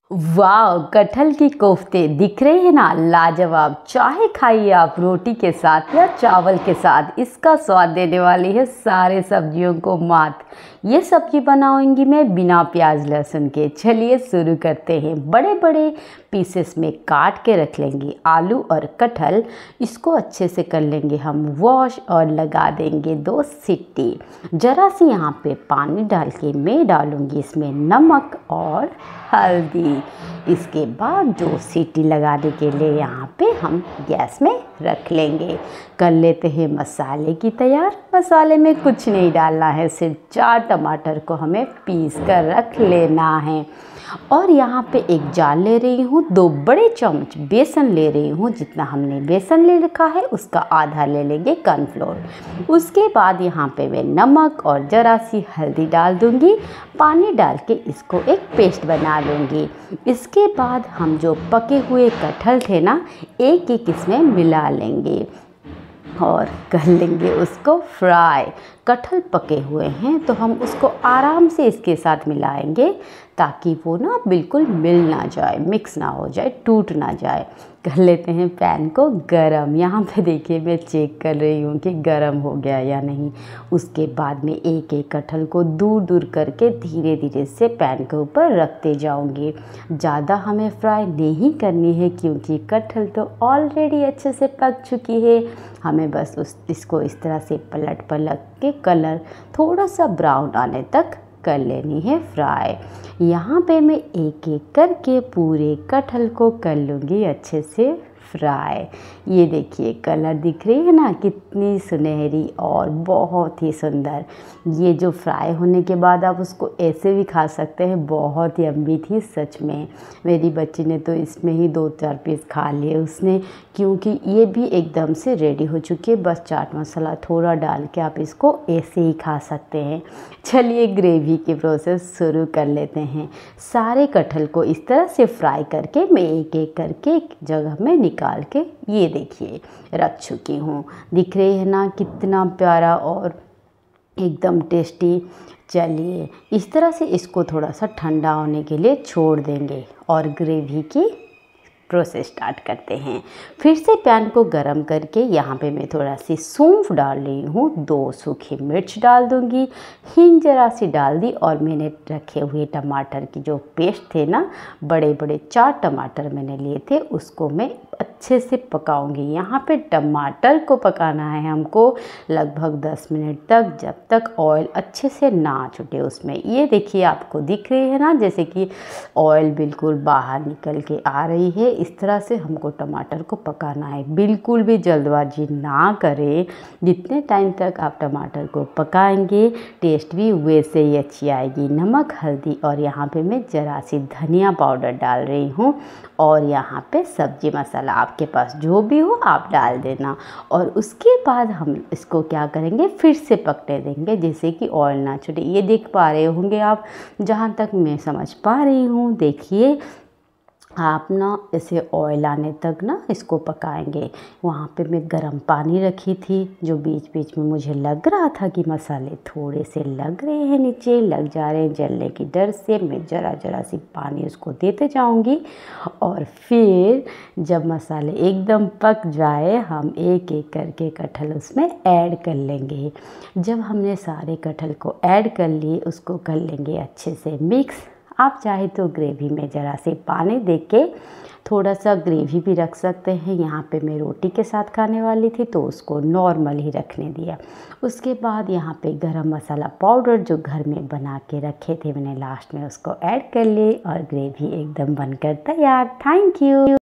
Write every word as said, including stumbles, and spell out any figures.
वाह, कटहल की कोफ्ते दिख रहे हैं ना, लाजवाब। चाहे खाइए आप रोटी के साथ या चावल के साथ, इसका स्वाद देने वाली है सारे सब्जियों को मात। ये सब्जी बनाऊंगी मैं बिना प्याज लहसुन के। चलिए शुरू करते हैं। बड़े बड़े पीसेस में काट के रख लेंगे आलू और कटहल। इसको अच्छे से कर लेंगे हम वॉश और लगा देंगे दो सीटी। ज़रा सी यहाँ पे पानी डाल के मैं डालूँगी इसमें नमक और हल्दी। इसके बाद दो सीटी लगाने के लिए यहाँ पे हम गैस में रख लेंगे। कर लेते हैं मसाले की तैयार। मसाले में कुछ नहीं डालना है, सिर्फ चार टमाटर को हमें पीस कर रख लेना है। और यहाँ पे एक जार ले रही हूँ, दो बड़े चम्मच बेसन ले रही हूँ। जितना हमने बेसन ले रखा है उसका आधा ले लेंगे कॉर्नफ्लोर। उसके बाद यहाँ पे मैं नमक और ज़रा सी हल्दी डाल दूँगी। पानी डाल के इसको एक पेस्ट बना लूँगी। इसके बाद हम जो पके हुए कटहल थे ना, एक एक इसमें मिला लेंगे और कर लेंगे उसको फ्राई। कटहल पके हुए हैं तो हम उसको आराम से इसके साथ मिलाएंगे ताकि वो ना बिल्कुल मिल ना जाए, मिक्स ना हो जाए, टूट ना जाए। कर लेते हैं पैन को गरम। यहाँ पे देखिए मैं चेक कर रही हूँ कि गरम हो गया या नहीं। उसके बाद में एक एक कटहल को दूर दूर करके धीरे धीरे से पैन के ऊपर रखते जाऊँगी। ज़्यादा हमें फ्राई नहीं करनी है क्योंकि कटहल तो ऑलरेडी अच्छे से पक चुकी है। हमें बस उस इसको इस तरह से पलट पलट के कलर थोड़ा सा ब्राउन आने तक कर लेनी है फ्राई। यहाँ पे मैं एक एक करके पूरे कटहल को कर लूँगी अच्छे से फ्राई। ये देखिए कलर दिख रही है ना, कितनी सुनहरी और बहुत ही सुंदर। ये जो फ्राई होने के बाद आप उसको ऐसे भी खा सकते हैं। बहुत ही यम्मी थी सच में। मेरी बच्ची ने तो इसमें ही दो चार पीस खा लिए उसने, क्योंकि ये भी एकदम से रेडी हो चुकी है। बस चाट मसाला थोड़ा डाल के आप इसको ऐसे ही खा सकते हैं। चलिए ग्रेवी की प्रोसेस शुरू कर लेते हैं। सारे कटहल को इस तरह से फ्राई करके मैं एक एक करके एक जगह में निकाल के ये देखिए रख चुकी हूँ। दिख रही है ना कितना प्यारा और एकदम टेस्टी। चलिए इस तरह से इसको थोड़ा सा ठंडा होने के लिए छोड़ देंगे और ग्रेवी की प्रोसेस स्टार्ट करते हैं। फिर से पैन को गरम करके यहाँ पे मैं थोड़ा सी सौंफ डाल रही हूँ, दो सूखी मिर्च डाल दूँगी, हींग जरा सी डाल दी और मैंने रखे हुए टमाटर की जो पेस्ट थे ना, बड़े बड़े चार टमाटर मैंने लिए थे, उसको मैं अच्छे से पकाऊंगी। यहाँ पे टमाटर को पकाना है हमको लगभग दस मिनट तक, जब तक ऑयल अच्छे से ना छूटे उसमें। ये देखिए आपको दिख रही है ना जैसे कि ऑयल बिल्कुल बाहर निकल के आ रही है। इस तरह से हमको टमाटर को पकाना है, बिल्कुल भी जल्दबाजी ना करें। जितने टाइम तक आप टमाटर को पकाएंगे टेस्ट भी वैसे ही अच्छी आएगी। नमक, हल्दी और यहाँ पे मैं ज़रा सी धनिया पाउडर डाल रही हूँ और यहाँ पे सब्जी मसाला आपके पास जो भी हो आप डाल देना। और उसके बाद हम इसको क्या करेंगे, फिर से पकने देंगे जैसे कि ऑयल ना छूटे। ये देख पा रहे होंगे आप, जहाँ तक मैं समझ पा रही हूँ। देखिए आप ना इसे ऑयल आने तक ना इसको पकाएंगे। वहाँ पे मैं गरम पानी रखी थी, जो बीच बीच में मुझे लग रहा था कि मसाले थोड़े से लग रहे हैं, नीचे लग जा रहे हैं जलने की डर से। मैं ज़रा ज़रा सी पानी उसको देते जाऊँगी और फिर जब मसाले एकदम पक जाए हम एक एक करके कटहल उसमें ऐड कर लेंगे। जब हमने सारे कटहल को ऐड कर लिए उसको कर लेंगे अच्छे से मिक्स। आप चाहे तो ग्रेवी में ज़रा से पानी दे के थोड़ा सा ग्रेवी भी रख सकते हैं। यहाँ पे मैं रोटी के साथ खाने वाली थी तो उसको नॉर्मल ही रखने दिया। उसके बाद यहाँ पे गरम मसाला पाउडर जो घर में बना के रखे थे मैंने लास्ट में उसको ऐड कर लिए और ग्रेवी एकदम बनकर तैयार। Thank you.